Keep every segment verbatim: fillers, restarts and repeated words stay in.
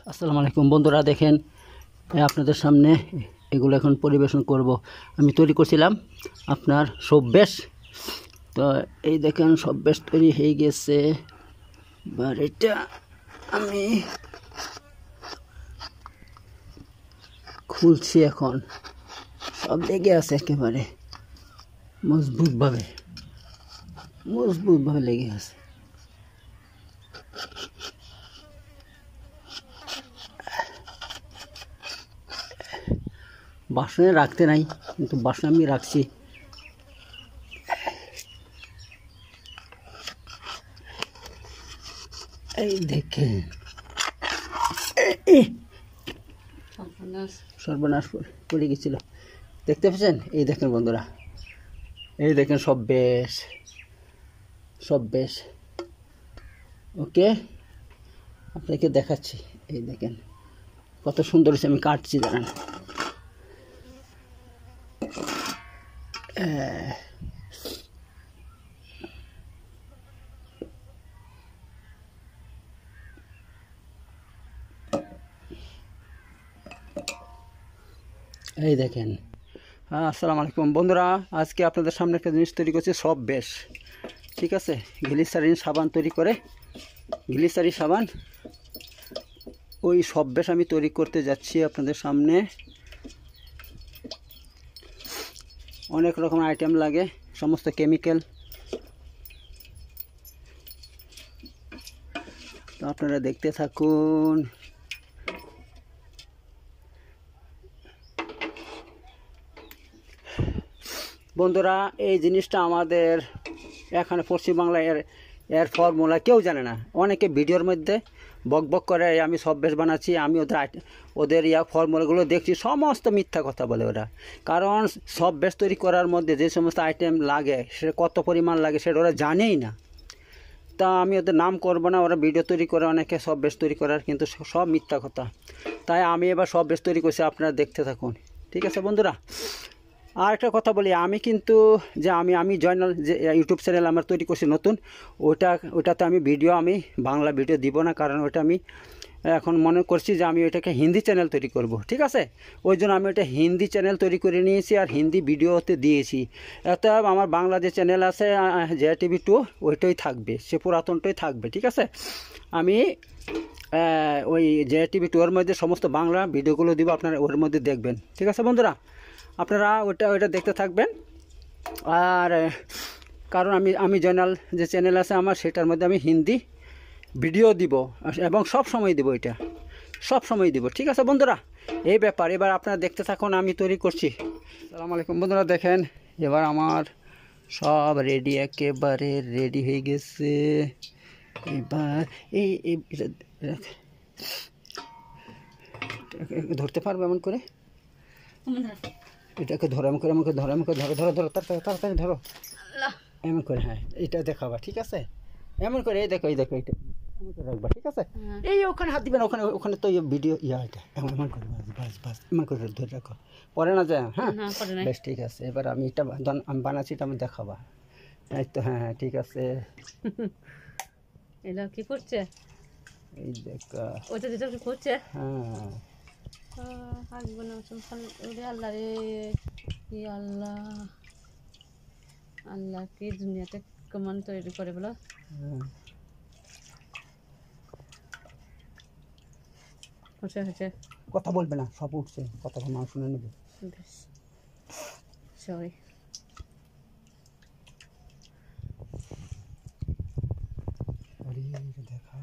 আসসালামু আলাইকুম বন্ধুরা, দেখেন আপনাদের সামনে এগুলো এখন পরিবেশন করব। আমি তৈরি করছিলাম আপনার সব্বেশ। তো এই দেখেন সব্বেশ তৈরি হয়ে গেছে। এবার এটা আমি খুলছি, এখন সব লেগে আছে, একেবারে মজবুতভাবে মজবুতভাবে লেগে আছে। বাসনে রাখতে নাই, কিন্তু বাসনে আমি রাখছি। এই দেখেন সর্বনাশ করে গেছিল, দেখতে পাচ্ছেন? এই দেখেন বন্ধুরা, এই দেখেন সব বেশ সব বেশ ওকে, আপনাকে দেখাচ্ছি। এই দেখেন কত সুন্দর হয়েছে, আমি কাটছি, দাঁড়ান। এই দেখেন। আসসালামু আলাইকুম বন্ধুরা, আজকে আপনাদের সামনে একটা জিনিস তৈরি করছি, সব বেশ। ঠিক আছে, গ্লিসারিন সাবান তৈরি করে, গ্লিসারিন সাবান, ওই সব বেশ আমি তৈরি করতে যাচ্ছি আপনাদের সামনে। অনেক রকম আইটেম লাগে, সমস্ত কেমিক্যাল, তো আপনারা দেখতে থাকুন। বন্ধুরা, এই জিনিসটা আমাদের এখানে পশ্চিমবাংলায় এর এর ফর্মুলা কেউ জানে না। অনেকে ভিডিওর মধ্যে বক বক করে আমি সব বেশ বানাচ্ছি, আমি ওদের ওদের ইয়া ফর্মুলাগুলো দেখছি, সমস্ত মিথ্যা কথা বলে ওরা। কারণ সব বেশ তৈরি করার মধ্যে যে সমস্ত আইটেম লাগে, সে কত পরিমাণ লাগে সেটা ওরা জানেই না। তা আমি ওদের নাম করবো না, ওরা ভিডিও তৈরি করে অনেকে সব বেশ তৈরি করার, কিন্তু সব মিথ্যা কথা। তাই আমি এবার সব বেশ তৈরি করছি, আপনারা দেখতে থাকুন। ঠিক আছে বন্ধুরা, আর একটা কথা বলি, আমি কিন্তু যে আমি আমি জয়নাল যে ইউটিউব চ্যানেল আমার তৈরি করছি নতুন, ওটা ওটাতে আমি ভিডিও আমি বাংলা ভিডিও দিব না, কারণ ওটা আমি এখন মনে করছি যে আমি ওইটাকে হিন্দি চ্যানেল তৈরি করব। ঠিক আছে, ওই জন্য আমি ওটা হিন্দি চ্যানেল তৈরি করে নিয়েছি আর হিন্দি ভিডিওতে দিয়েছি। অতএব আমার বাংলা যে চ্যানেল আছে জে টিভি টু, ওইটাই থাকবে, সে পুরাতনটাই থাকবে। ঠিক আছে, আমি ওই জে টিভি টু এর মধ্যে সমস্ত বাংলা ভিডিওগুলো দিব, আপনারা ওর মধ্যে দেখবেন। ঠিক আছে বন্ধুরা, আপনারা ওইটা ওইটা দেখতে থাকবেন। আর কারণ আমি আমি জয়নাল যে চ্যানেল আছে আমার, সেটার মধ্যে আমি হিন্দি ভিডিও দিব এবং সব সময় দিব, এটা সব সময় দিব। ঠিক আছে বন্ধুরা, এই ব্যাপার। এবার আপনারা দেখতে থাকুন, আমি তৈরি করছি। আসসালামু আলাইকুম বন্ধুরা, দেখেন এবার আমার সব রেডি, একেবারে রেডি হয়ে গেছে। এবার এই ধরতে পারবো এমন করে, এটাকে ধরো, এমন করে এমন করে ধরো, এমন করে ধরো ধরো ধরো তাড়াতাড়ি তাড়াতাড়ি ধরো, এমন করে। হ্যাঁ, এটা দেখাবা। ঠিক আছে, এমন করে, এই দেখো এই দেখো, এটা এমন করে রাখবা। ঠিক আছে, এই ওখানে হাত দিবেন, ওখানে ওখানে তো ভিডিও ইয়া, এটা এমন এমন করে, বাস বাস এমন করে ধরে রাখো, পরে না যায়। হ্যাঁ বেশ, ঠিক আছে। এবার আমি এটা আমি বানাচ্ছি, এটা আমি দেখাবা। এই তো, হ্যাঁ হ্যাঁ ঠিক আছে। এটা কি করছে? এই দেখা, ওটা যেটা করছে। হ্যাঁ আল্লাহ রে, কি আল্লাহ, আল্লাহ কি দুনিয়াতে কেমন তৈরি করে বলো। হচ্ছে হচ্ছে, কথা বলবে না, সব উঠছে, কথা মানুষ শুনে নেবে। সরি, দেখা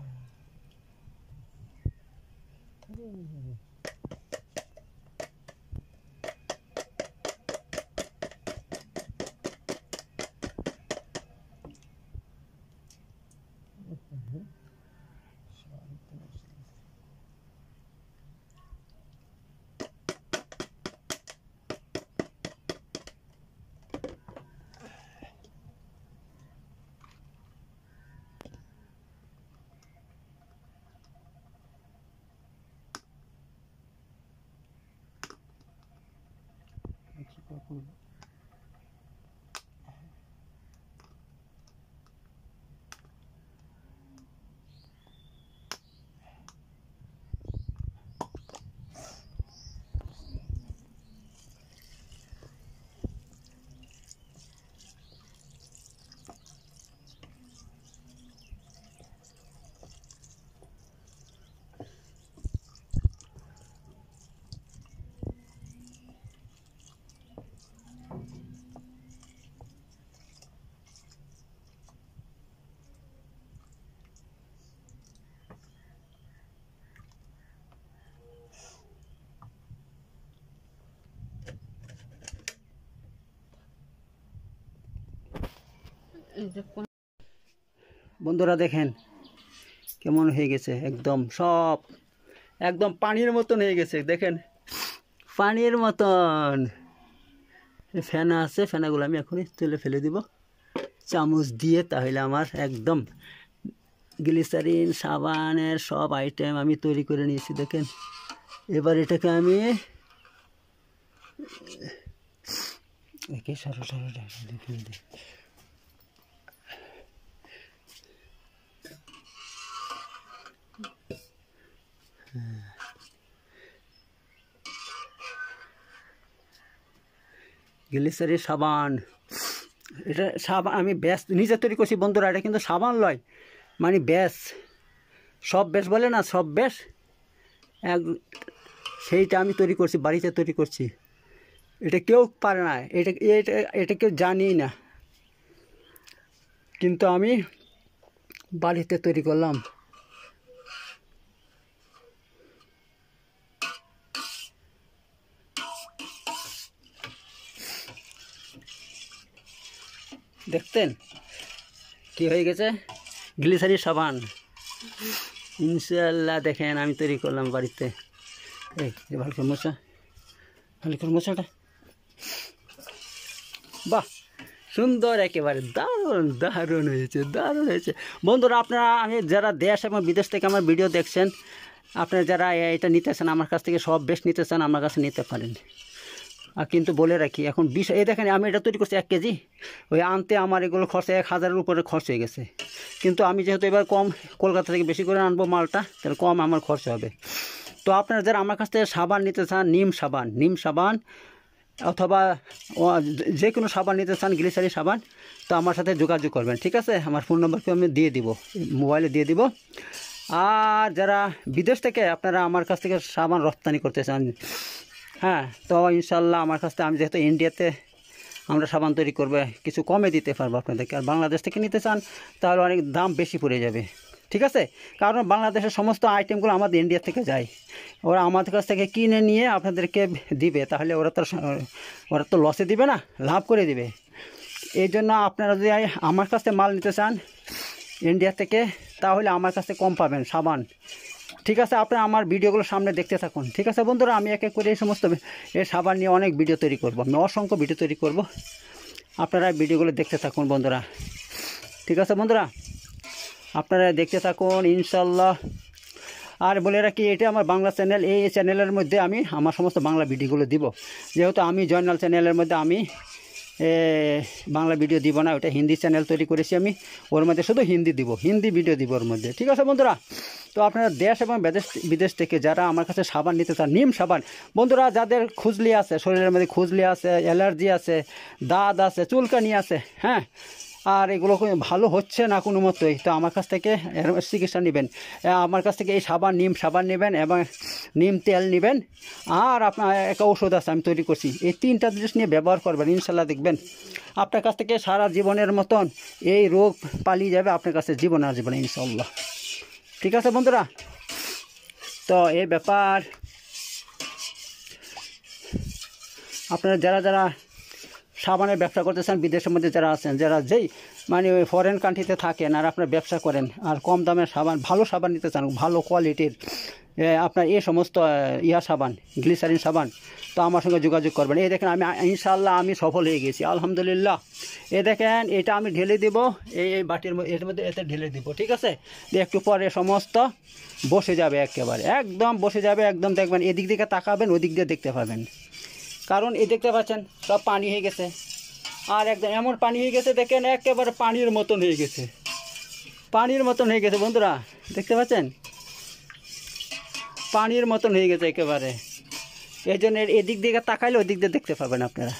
এটা কোন বন্ধুরা দেখেন কেমন হয়ে গেছে, একদম সব একদম পানির মতন হয়ে গেছে, দেখেন পানির মতন। ফেনা আছে, ফেনাগুলো আমি এখনই তুলে ফেলে দিব চামচ দিয়ে, তাহলে আমার একদম গ্লিসারিন সাবানের সব আইটেম আমি তৈরি করে নিয়েছি। দেখেন এবার এটাকে আমি একে সরো সরো দেখেন গ্লিসারিন সাবান, এটা সাবান আমি ব্যাস নিজে তৈরি করছি বন্ধুরা, এটা কিন্তু সাবান লয়, মানে ব্যাস, সব ব্যাস বলে না, সব ব্যাস এক, সেইটা আমি তৈরি করছি, বাড়িতে তৈরি করছি। এটা কেউ পারে না, এটা এটা এটা কেউ জানিই না, কিন্তু আমি বাড়িতে তৈরি করলাম। দেখতেন কি হয়ে গেছে, গ্লিসারিন সাবান ইনশাল্লাহ। দেখেন আমি তৈরি করলাম বাড়িতে। এই যে ভালো করে মোছা, ভালো করে মোছাটা, বাহ সুন্দর, একেবারে দারুণ দারুণ হয়েছে, দারুণ হয়েছে বন্ধুরা। আপনারা আমি যারা দেশ এবং বিদেশ থেকে আমার ভিডিও দেখছেন, আপনারা যারা এটা নিতেছেন আমার কাছ থেকে, সব বেশ নিতে চান আমার কাছে নিতে পারেন। আর কিন্তু বলে রাখি এখন বিশ, এই দেখেন আমি এটা তৈরি করছি এক কেজি, ওই আনতে আমার এগুলো খরচ এক হাজারের উপরে খরচ হয়ে গেছে। কিন্তু আমি যেহেতু এবার কম কলকাতা থেকে বেশি করে আনবো মালটা, তাহলে কম আমার খরচ হবে। তো আপনারা যারা আমার কাছ থেকে সাবান নিতে চান, নিম সাবান, নিম সাবান অথবা যে কোনো সাবান নিতে চান, গ্লিসারিন সাবান, তো আমার সাথে যোগাযোগ করবেন, ঠিক আছে? আমার ফোন নম্বরকে আমি দিয়ে দিব, মোবাইলে দিয়ে দিব। আর যারা বিদেশ থেকে আপনারা আমার কাছ থেকে সাবান রপ্তানি করতে চান, হ্যাঁ, তো ইনশাল্লাহ আমার কাছ থেকে, আমি যেহেতু ইন্ডিয়াতে আমরা সাবান তৈরি করবো, কিছু কমে দিতে পারবো আপনাদেরকে। আর বাংলাদেশ থেকে নিতে চান তাহলে অনেক দাম বেশি পড়ে যাবে, ঠিক আছে? কারণ বাংলাদেশের সমস্ত আইটেমগুলো আমাদের ইন্ডিয়া থেকে যায়, ওরা আমাদের কাছ থেকে কিনে নিয়ে আপনাদেরকে দিবে, তাহলে ওরা তো ওরা তো লসে দিবে না, লাভ করে দিবে। এই জন্য আপনারা যদি আমার কাছ থেকে মাল নিতে চান ইন্ডিয়া থেকে, তাহলে আমার কাছে কম পাবেন সাবান, ঠিক আছে? আপনারা আমার ভিডিওগুলো সামনে দেখতে থাকুন, ঠিক আছে বন্ধুরা? আমি এক এক করে এই সমস্ত এই সাবান নিয়ে অনেক ভিডিও তৈরি করব, আমি অসংখ্য ভিডিও তৈরি করব, আপনারা ভিডিওগুলো দেখতে থাকুন বন্ধুরা, ঠিক আছে বন্ধুরা? আপনারা দেখতে থাকুন ইনশাল্লাহ। আর বলে রাখি, এটা আমার বাংলা চ্যানেল, এই চ্যানেলের মধ্যে আমি আমার সমস্ত বাংলা ভিডিওগুলো দিব। যেহেতু আমি জয়নাল চ্যানেলের মধ্যে আমি বাংলা ভিডিও দিব না, ওটা হিন্দি চ্যানেল তৈরি করেছি আমি, ওর মধ্যে শুধু হিন্দি দিব, হিন্দি ভিডিও দিব ওর মধ্যে, ঠিক আছে বন্ধুরা? তো আপনারা দেশ এবং বিদেশ বিদেশ থেকে যারা আমার কাছে সাবান নিতে চান, নিম সাবান বন্ধুরা, যাদের খুজলি আছে, শরীরের মধ্যে খুজলি আছে, অ্যালার্জি আছে, দাঁত আছে, চুলকানি আছে, হ্যাঁ, আর এগুলো ভালো হচ্ছে না কোনো মতোই, তো আমার কাছ থেকে এর চিকিৎসা নেবেন। আমার কাছ থেকে এই সাবান, নিম সাবান নেবেন এবং নিম তেল নেবেন, আর আপনার একটা ওষুধ আছে আমি তৈরি করছি, এই তিনটা জিনিস নিয়ে ব্যবহার করবেন, ইনশাল্লাহ দেখবেন আপনার কাছ থেকে সারা জীবনের মতন এই রোগ পালিয়ে যাবে আপনার কাছে, জীবন আর জীবনে ইনশাল্লাহ, ঠিক আছে বন্ধুরা? তো এই ব্যাপার, আপনারা যারা যারা সাবানের ব্যবসা করতেছেন, বিদেশের মধ্যে যারা আছেন, যারা যেই মানে ওই ফরেন কান্ট্রিতে থাকেন আর আপনার ব্যবসা করেন, আর কম দামের সাবান, ভালো সাবান নিতে চান, ভালো কোয়ালিটির আপনার এই সমস্ত ইয়া সাবান, গ্লিসারিন সাবান, তো আমার সঙ্গে যোগাযোগ করবেন। এই দেখেন আমি ইনশাল্লাহ আমি সফল হয়ে গেছি, আলহামদুলিল্লাহ। এ দেখেন এটা আমি ঢেলে দিব এই এই বাটির মধ্যে, এর মধ্যে এতে ঢেলে দিব, ঠিক আছে? একটু পরে সমস্ত বসে যাবে, একেবারে একদম বসে যাবে, একদম দেখবেন এদিক দিকে তাকাবেন, ওদিক দিয়ে দেখতে পাবেন, কারণ এই দেখতে পাচ্ছেন সব পানি হয়ে গেছে, আর একদম এমন পানি হয়ে গেছে, দেখেন একেবারে পানির মতন হয়ে গেছে, পানির মতন হয়ে গেছে বন্ধুরা, দেখতে পাচ্ছেন পানির মতন হয়ে গেছে একেবারে। এই জন্য এদিক দিকে তাকাইলে ওই দিক দিয়ে দেখতে পাবেন আপনারা।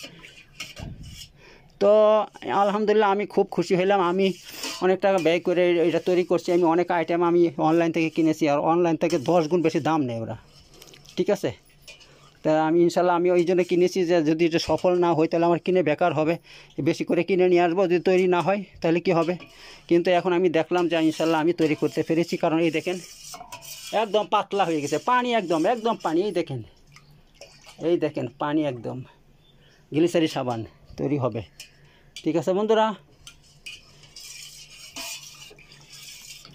তো আলহামদুলিল্লাহ আমি খুব খুশি হলাম, আমি অনেক টাকা ব্যয় করে এটা তৈরি করছি, আমি অনেক আইটেম আমি অনলাইন থেকে কিনেছি, আর অনলাইন থেকে দশ গুণ বেশি দাম নেয় ওরা, ঠিক আছে? তা আমি ইনশাল্লাহ আমি ওই জন্য কিনেছি যে যদি এটা সফল না হয় তাহলে আমার কিনে বেকার হবে, বেশি করে কিনে নিয়ে আসবো, যদি তৈরি না হয় তাহলে কি হবে? কিন্তু এখন আমি দেখলাম যে ইনশাল্লাহ আমি তৈরি করতে পেরেছি, কারণ এই দেখেন একদম পাতলা হয়ে গেছে, পানি একদম একদম পানি, এই দেখেন এই দেখেন পানি একদম, গ্লিসারিন সাবান তৈরি হবে, ঠিক আছে বন্ধুরা?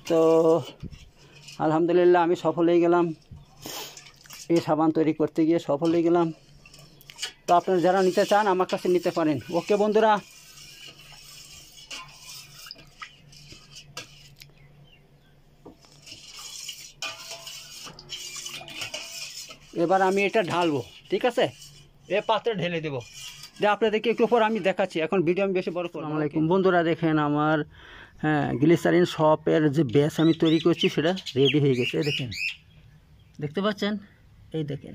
তো আলহামদুলিল্লাহ আমি সফল হয়ে গেলাম, এই সাবান তৈরি করতে গিয়ে সফল হয়ে গেলাম। তো আপনারা যারা নিতে চান আমার কাছে নিতে পারেন। ওকে বন্ধুরা, এবার আমি এটা ঢালবো, ঠিক আছে, এ পাত্রে ঢেলে দেবো। যে আপনাদেরকে একটু পর আমি দেখাচ্ছি, এখন ভিডিও আমি বেশি বড় করব। আসসালামু আলাইকুম বন্ধুরা, দেখেন আমার হ্যাঁ গ্লিসারিন শপের যে ব্যাস আমি তৈরি করছি সেটা রেডি হয়ে গেছে। দেখেন, দেখতে পাচ্ছেন, এই দেখেন।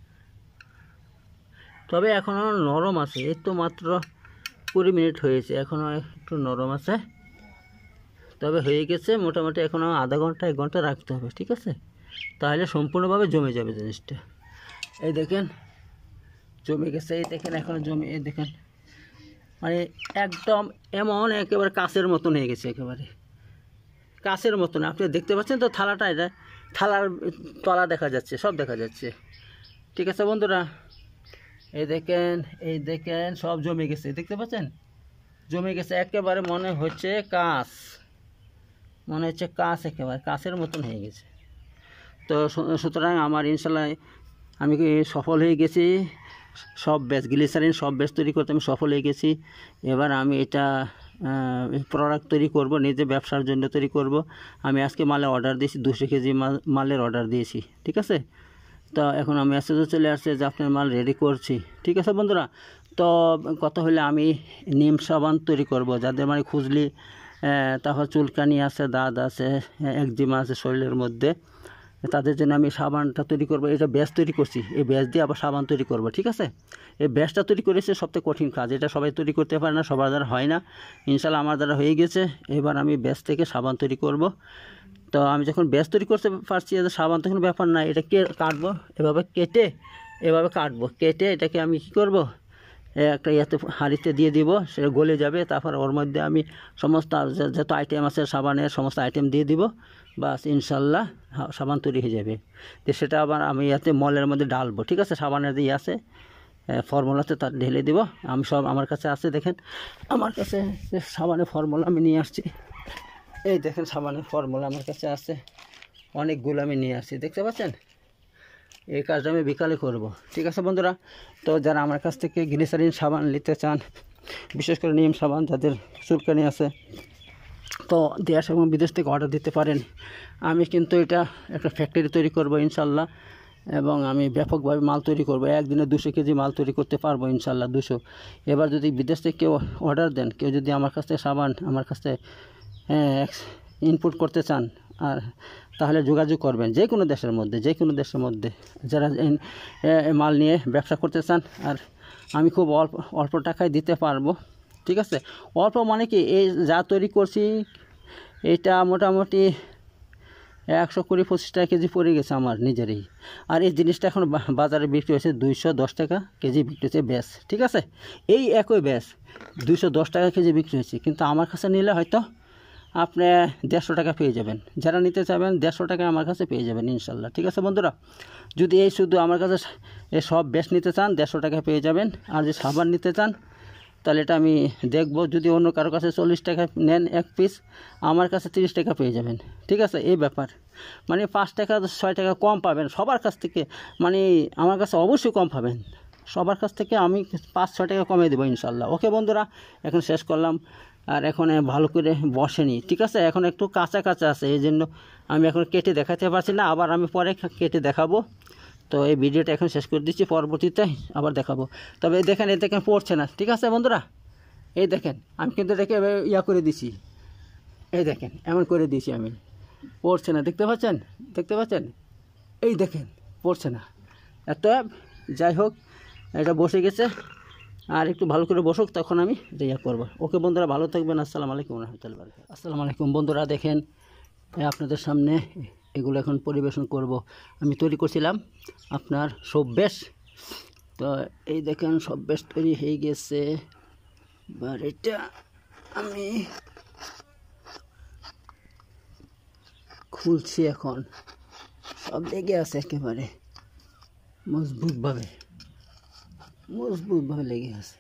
তবে এখনও নরম আছে, এই তো মাত্র কুড়ি মিনিট হয়েছে, এখনও একটু নরম আছে, তবে হয়ে গেছে মোটামুটি। এখনও আধা ঘন্টা এক ঘন্টা রাখতে হবে, ঠিক আছে, তাহলে সম্পূর্ণভাবে জমে যাবে জিনিসটা। এই দেখেন জমে গেছে, এই দেখেন এখনও জমে, এই দেখেন মানে একদম এমন একেবারে কাছের মতন হয়ে গেছে, একেবারে কাছের মতন। আপনি দেখতে পাচ্ছেন তো থালাটা, এটা থালার তলা দেখা যাচ্ছে, সব দেখা যাচ্ছে, ঠিক আছে বন্ধুরা। এই দেখেন, এই দেখেন সব জমে গেছে, দেখতে পাচ্ছেন জমে গেছে, একেবারে মনে হচ্ছে কাঁচ, মনে হচ্ছে কাঁচ, একেবারে কাঁচের মতন হয়ে গেছে। তো সুতরাং আমার ইনশাল্লাহ আমি সফল হয়ে গেছি, সব ব্যাচ গ্লিসারিন সব ব্যাচ তৈরি করতে আমি সফল হয়ে গেছি। এবার আমি এটা প্রোডাক্ট তৈরি করব, নিজে ব্যবসার জন্য তৈরি করব। আমি আজকে মালে অর্ডার দিয়েছি, দুশো কেজি মাল মালের অর্ডার দিয়েছি, ঠিক আছে। তো এখন আমি মেসেজও চলে আসছে যে আপনার মাল রেডি করছি, ঠিক আছে বন্ধুরা। তো কথা হলে আমি নিম সাবান তৈরি করব, যাদের মানে খুজলি, তারপর চুলকানি আছে, দাঁত আছে, একজিমা আছে শরীরের মধ্যে, তাদের জন্য আমি সাবানটা তৈরি করব। এটা ব্যাস তৈরি করছি, এই ব্যাস দিয়ে আবার সাবান তৈরি করব, ঠিক আছে। এই ব্যাসটা তৈরি করেছে সবথেকে কঠিন কাজ, এটা সবাই তৈরি করতে পারে না, সবার দ্বারা হয় না। ইনশাল্লাহ আমার দ্বারা হয়ে গেছে। এবার আমি ব্যাস থেকে সাবান তৈরি করব। তো আমি যখন ব্যাস তৈরি করতে পারছি, সাবান তখন ব্যাপার না, এটা কে কাটবো, এভাবে কেটে এভাবে কাটবো, কেটে এটাকে আমি কী করব, একটা ইয়াতে হাঁড়িতে দিয়ে দিব, সেটা গলে যাবে। তারপর ওর মধ্যে আমি সমস্ত যত আইটেম আছে সাবানের সমস্ত আইটেম দিয়ে দিব, বাস ইনশাল্লাহ সাবান তৈরি হয়ে যাবে। তো সেটা আবার আমি ইয়াতে মলের মধ্যে ডালবো, ঠিক আছে। সাবানের দিয়ে আছে ফর্মুলাতে তার ঢেলে দিব। আমি সব আমার কাছে আছে, দেখেন আমার কাছে সাবানের ফর্মুলা আমি নিয়ে আসছি, এই দেখেন সাবানের ফর্মুলা আমার কাছে আছে, অনেকগুলো আমি নিয়ে আসছি, দেখতে পাচ্ছেন। এই কাজটা আমি বিকালে করব, ঠিক আছে বন্ধুরা। তো যারা আমার কাছ থেকে গ্লিসারিন সাবান নিতে চান, বিশেষ করে নিম সাবান যাদের চুলকানি আছে, তো দেশ এবং বিদেশ থেকে অর্ডার দিতে পারেন। আমি কিন্তু এটা একটা ফ্যাক্টরি তৈরি করব ইনশাল্লাহ, এবং আমি ব্যাপকভাবে মাল তৈরি করব। একদিনে দুশো কেজি মাল তৈরি করতে পারবো ইনশাল্লাহ, দুশো। এবার যদি বিদেশ থেকে কেউ অর্ডার দেন, কেউ যদি আমার কাছ থেকে সাবান আমার কাছ থেকে ইনপুট করতে চান, আর তাহলে যোগাযোগ করবেন যে কোনো দেশের মধ্যে, যে কোনো দেশের মধ্যে যারা মাল নিয়ে ব্যবসা করতে চান। আর আমি খুব অল্প অল্প টাকায় দিতে পারবো, ঠিক আছে। অল্প মানে কি, এই যা তৈরি করছি এটা মোটামুটি একশো কুড়ি পঁচিশ টাকা কেজি পড়ে গেছে আমার নিজেরই। আর এই জিনিসটা এখন বাজারে বিক্রি হয়েছে দুইশো দশ টাকা কেজি বিক্রি হচ্ছে ব্যাস, ঠিক আছে। এই একই ব্যাস দুইশো দশ টাকা কেজি বিক্রি হয়েছে, কিন্তু আমার কাছে নিলে হয়তো আপনি দেড়শো টাকা পেয়ে যাবেন। যারা নিতে চাইবেন দেড়শো টাকা আমার কাছে পেয়ে যাবেন ইনশাল্লাহ, ঠিক আছে বন্ধুরা। যদি এই শুধু আমার কাছে এই সব ব্যাস নিতে চান দেড়শো টাকা পেয়ে যাবেন। আর যদি সাবান নিতে চান তাহলে এটা আমি দেখব, যদি অন্য কারো কাছে চল্লিশ টাকা নেন এক পিস, আমার কাছে তিরিশ টাকা পেয়ে যাবেন, ঠিক আছে। এই ব্যাপার মানে পাঁচ টাকা ছয় টাকা কম পাবেন সবার কাছ থেকে, মানে আমার কাছে অবশ্যই কম পাবেন সবার কাছ থেকে, আমি পাঁচ ছয় টাকা কমে দেবো ইনশাল্লাহ। ওকে বন্ধুরা, এখন শেষ করলাম। আর এখন ভালো করে বসেনি, ঠিক আছে, এখন একটু কাঁচা কাঁচা আছে, এই জন্য আমি এখন কেটে দেখাতে পারছি না, আবার আমি পরে কেটে দেখাবো। তো এই ভিডিওটা এখন শেষ করে দিচ্ছি, পরবর্তীতে আবার দেখাবো। তবে দেখেন, এ দেখেন পড়ছে না, ঠিক আছে বন্ধুরা। এই দেখেন আমি কিন্তু দেখে ইয়া করে দিছি, এই দেখেন এমন করে দিয়েছি আমি, পড়ছে না, দেখতে পাচ্ছেন, দেখতে পাচ্ছেন, এই দেখেন পড়ছে না। এত যাই হোক, এটা বসে গেছে, আর একটু ভালো করে বসুক, তখন আমি ইয়া করবো। ওকে বন্ধুরা, ভালো থাকবেন। আসসালামু আলাইকুম রহমতুল্লাহ। আসসালামু আলাইকুম বন্ধুরা, দেখেন আপনাদের সামনে এগুলো এখন পরিবেশন করব। আমি তৈরি করছিলাম আপনার সব বেশ, তো এই দেখেন সব বেশ তৈরি হয়ে গেছে। এবার এটা আমি খুলছি, এখন সব লেগে আছে একেবারে মজবুতভাবে, মজবুতভাবে লেগে আছে।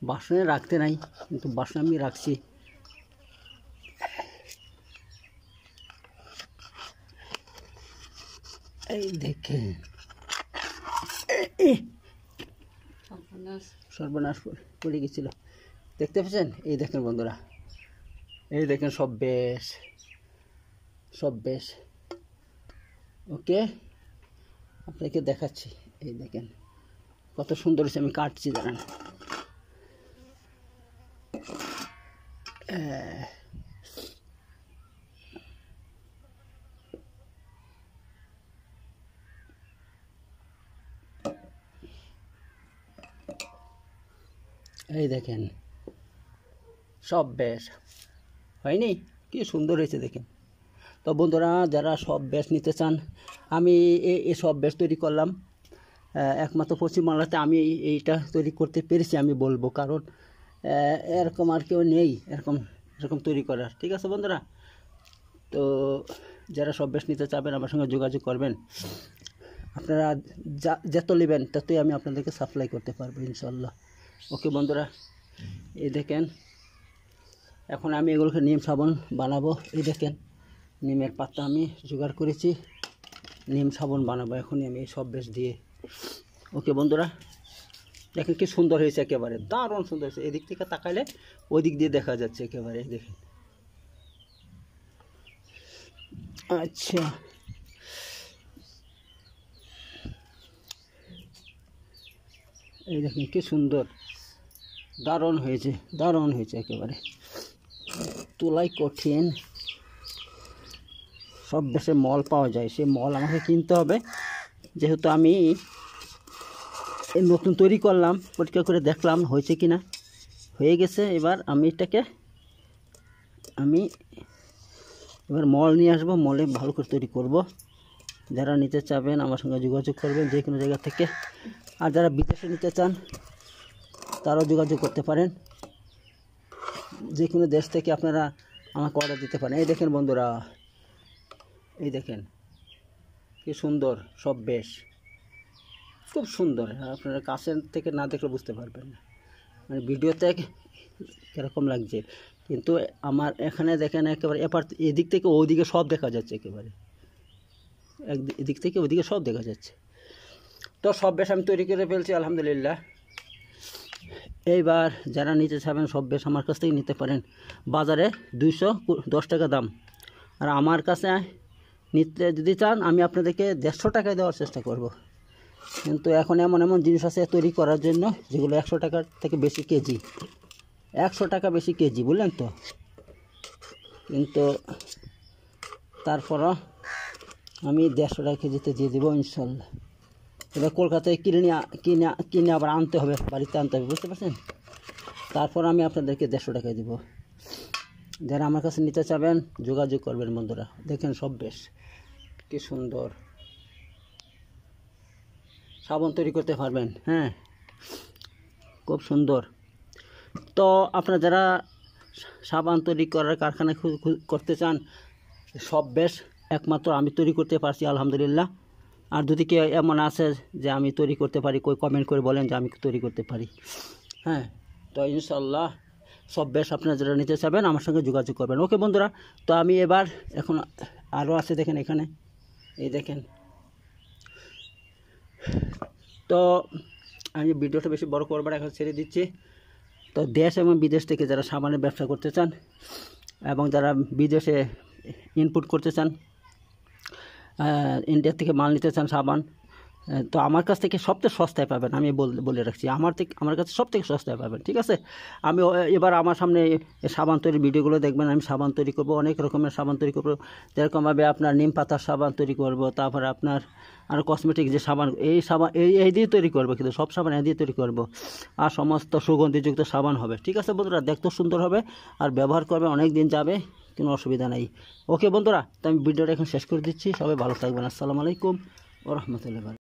বাসনে রাখতে নাই, কিন্তু বাসনে আমি রাখছি। এই দেখেন সর্বনাশ পড়ে গেছিল, দেখতে পাচ্ছেন? এই দেখেন বন্ধুরা, এই দেখেন সব বেশ, সব বেশ। ওকে, আপনাকে দেখাচ্ছি। এই দেখেন কত সুন্দর হয়েছে, আমি কাটছি দাঁড়ান। এই দেখেন সব বেশ হয়নি, কি সুন্দর হয়েছে দেখেন। তো বন্ধুরা, যারা সব বেশ নিতে চান, আমি এই সব বেশ তৈরি করলাম একমাত্র পশ্চিমবাংলাতে। আমি এইটা তৈরি করতে পেরেছি আমি বলবো, কারণ এরকম আর কেউ নেই এরকম এরকম তৈরি করার। ঠিক আছে বন্ধুরা, তো যারা সব বেশ নিতে চাবেন আমার সঙ্গে যোগাযোগ করবেন। আপনারা যা যত নেবেন ততই আমি আপনাদেরকে সাপ্লাই করতে পারবো ইনশাল্লাহ। ওকে বন্ধুরা, এই দেখেন এখন আমি এগুলোকে নিম সাবান বানাবো। এই দেখেন নিমের পাতা আমি জোগাড় করেছি, নিম সাবান বানাবো এখনই আমি এই সব বেশ দিয়ে। ওকে বন্ধুরা, দেখেন কি সুন্দর হয়েছে, একেবারে দারুণ সুন্দর হয়েছে। এদিক থেকে তাকালে ওই দিক দিয়ে দেখা যাচ্ছে একেবারে, দেখেন। আচ্ছা, এই দেখেন কি সুন্দর, দারুণ হয়েছে, দারুণ হয়েছে একেবারে। তোলাই কঠিন, সব বেশে মল পাওয়া যায়, সে মল আমাকে কিনতে হবে। যেহেতু আমি এই নতুন তৈরি করলাম, পরীক্ষা করে দেখলাম হয়েছে কি না, হয়ে গেছে। এবার আমি এটাকে আমি এবার মল নিয়ে আসবো, মলে ভালো করে তৈরি করব। যারা নিতে চাবেন আমার সঙ্গে যোগাযোগ করবেন যে কোনো জায়গা থেকে। আর যারা বিদেশে নিতে চান তারাও যোগাযোগ করতে পারেন, যে কোনো দেশ থেকে আপনারা আমাকে অর্ডার দিতে পারেন। এই দেখেন বন্ধুরা, এই দেখেন কি সুন্দর, সব বেশ খুব সুন্দর। আপনারা কাছের থেকে না দেখলে বুঝতে পারবেন না, মানে ভিডিওতে কীরকম লাগছে, কিন্তু আমার এখানে দেখেন একেবারে এপার এদিক থেকে ওইদিকে সব দেখা যাচ্ছে, একেবারে এক এদিক থেকে ওইদিকে সব দেখা যাচ্ছে। তো সব বেশ আমি তৈরি করে ফেলছি আলহামদুলিল্লাহ। এইবার যারা নিতে চাবেন সব বেশ আমার কাছ থেকে নিতে পারেন। বাজারে দুইশো দশ টাকা দাম, আর আমার কাছে নিতে যদি চান আমি আপনাদেরকে দেড়শো টাকায় দেওয়ার চেষ্টা করব। কিন্তু এখন এমন এমন জিনিস আছে তৈরি করার জন্য যেগুলো একশো টাকার থেকে বেশি কেজি, একশো টাকা বেশি কেজি, বুঝলেন তো। কিন্তু তারপরও আমি দেড়শো টাকা কেজিতে দিয়ে দেবো ইনশাল্লাহ। এবার কলকাতায় কিনে কিনে কিনে আবার আনতে হবে, বাড়িতে আনতে হবে, বুঝতে পারছেন। তারপর আমি আপনাদেরকে দেড়শো টাকায় দেবো। যারা আমার কাছে নিতে চাবেন যোগাযোগ করবেন বন্ধুরা। দেখেন সব বেশ কি সুন্দর, সাবান তৈরি করতে পারবেন, হ্যাঁ খুব সুন্দর। তো আপনারা যারা সাবান তৈরি করার কারখানা করতে চান, সব বেশ একমাত্র আমি তৈরি করতে পারছি আলহামদুলিল্লাহ। আর যদি কেউ এমন আছে যে আমি তৈরি করতে পারি, কই কমেন্ট করে বলেন যে আমি তৈরি করতে পারি, হ্যাঁ। তো ইনশাল্লাহ সব বেশ আপনারা যারা নিতে চাবেন আমার সঙ্গে যোগাযোগ করবেন। ওকে বন্ধুরা, তো আমি এবার এখন আরও আছে দেখেন এখানে, এই দেখেন। তো আমি ভিডিওটা বেশি বড় করবার এখন ছেড়ে দিচ্ছি। তো দেশ এবং বিদেশ থেকে যারা সাবানের ব্যবসা করতে চান এবং যারা বিদেশে ইনপুট করতে চান, ইন্ডিয়া থেকে মাল নিতে চান সাবান, তো আমার কাছ থেকে সবথেকে সস্তায় পাবেন, আমি বলে রাখছি। আমার থেকে আমার কাছে সব থেকে সস্তায় পাবেন, ঠিক আছে। আমি এবার আমার সামনে সাবান তৈরির ভিডিওগুলো দেখবেন। আমি সাবান তৈরি করব, অনেক রকমের সাবান তৈরি করব, যেরকমভাবে আপনার নিম পাতার সাবান তৈরি করব, তারপরে আপনার আর কসমেটিক যে সাবান, এই সাবান এই এই দিয়ে তৈরি করবো, কিন্তু সব সাবান এই দিয়ে তৈরি করব। আর সমস্ত সুগন্ধিযুক্ত সাবান হবে, ঠিক আছে বন্ধুরা। দেখতেও সুন্দর হবে আর ব্যবহার করবে অনেক দিন যাবে, কোনো অসুবিধা নেই। ওকে বন্ধুরা, তো আমি ভিডিওটা এখন শেষ করে দিচ্ছি। সবাই ভালো থাকবেন। আসসালামু আলাইকুম ওয়া রাহমাতুল্লাহি।